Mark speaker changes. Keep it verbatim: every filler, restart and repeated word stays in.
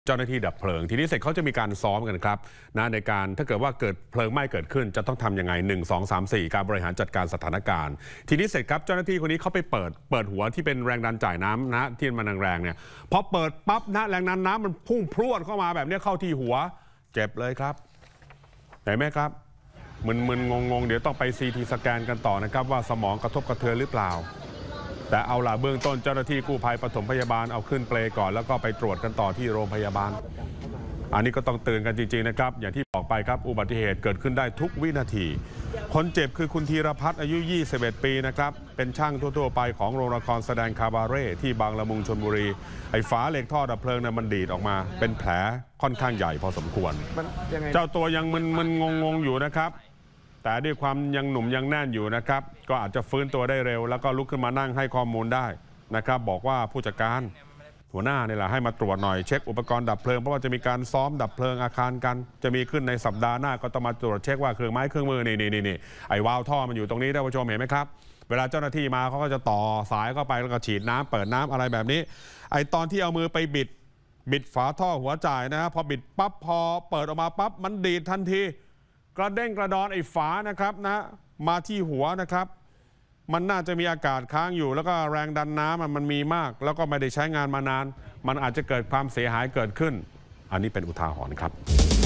Speaker 1: เจ้าหน้าที่ดับเพลิงทีนี้เสร็จเขาจะมีการซ้อมกันครับนะในการถ้าเกิดว่าเกิดเพลิงไหม้เกิดขึ้นจะต้องทำยังไงหนึ่ง สอง สาม สี่การบริหารจัดการสถานการณ์ทีนี้เสร็จครับเจ้าหน้าที่คนนี้เขาไปเปิดเปิดหัวที่เป็นแรงดันจ่ายน้ำนะที่มันแรงๆเนี่ยพอเปิดปั๊บนะแรงดันน้ำมันพุ่งพรวดเข้ามาแบบนี้เข้าที่หัวเจ็บเลยครับเห็นไหมครับมึนๆงงๆเดี๋ยวต้องไปซีทีสแกนกันต่อนะครับว่าสมองกระทบกระเทือนหรือเปล่าแต่เอาล่ะเบื้องต้นเจ้าหน้าที่กู้ภัยปฐมพยาบาลเอาขึ้นเปลก่อนแล้วก็ไปตรวจกันต่อที่โรงพยาบาลอันนี้ก็ต้องเตือนกันจริงๆนะครับอย่างที่บอกไปครับอุบัติเหตุเกิดขึ้นได้ทุกวินาทีคนเจ็บคือคุณธีรพัฒน์อายุยี่สิบเอ็ดปีนะครับเป็นช่างทั่วๆไปของโรงละครแสดงคาบาเร่ที่บางละมุงชลบุรีไอ้ฝาเหล็กท่อดับเพลิงเนี่ยมันดีดออกมาเป็นแผลค่อนข้างใหญ่พอสมควรเจ้าตัวยังมึนๆงงๆอยู่นะครับแต่ด้วยความยังหนุ่มยังแน่นอยู่นะครับก็อาจจะฟื้นตัวได้เร็วแล้วก็ลุกขึ้นมานั่งให้ข้อมูลได้นะครับบอกว่าผู้จัดการหัวหน้าเนี่ยแหละให้มาตรวจหน่อยเช็คอุปกรณ์ดับเพลิงเพราะว่าจะมีการซ้อมดับเพลิงอาคารกันจะมีขึ้นในสัปดาห์หน้าก็ต้องมาตรวจเช็คว่าเครื่องไม้เครื่องมือนี่นี่นี่ไอ้วาล์วท่อมันอยู่ตรงนี้ท่านผู้ชมเห็นไหมครับเวลาเจ้าหน้าที่มาเขาก็จะต่อสายเข้าไปแล้วก็ฉีดน้ำเปิดน้ำอะไรแบบนี้ไอ้ตอนที่เอามือไปบิดบิดฝาท่อหัวจ่ายนะพอบิดปั๊บพอเปิดออกมาปั๊บมันดีดทันทีกระเด้งกระดอนไอ้ฝานะครับนะมาที่หัวนะครับมันน่าจะมีอากาศค้างอยู่แล้วก็แรงดันน้ำมันมีมากแล้วก็ไม่ได้ใช้งานมานานมันอาจจะเกิดความเสียหายเกิดขึ้นอันนี้เป็นอุทาหรณ์ครับ